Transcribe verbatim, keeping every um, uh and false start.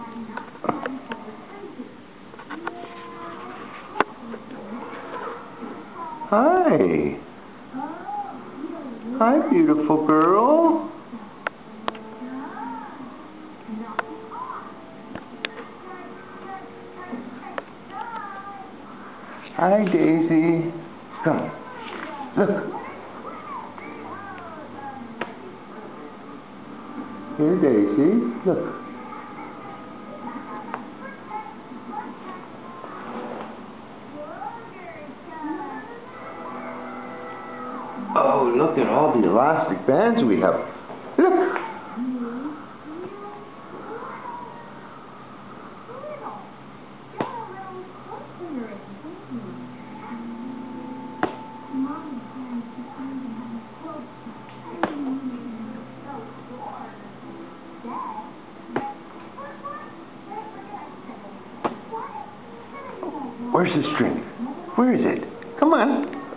Hi. Hi, beautiful girl. Hi, Daisy. Come. Look. Here, Daisy. Look. Oh, look at all the elastic bands we have. Look. Where's the string? Where is it? Come on.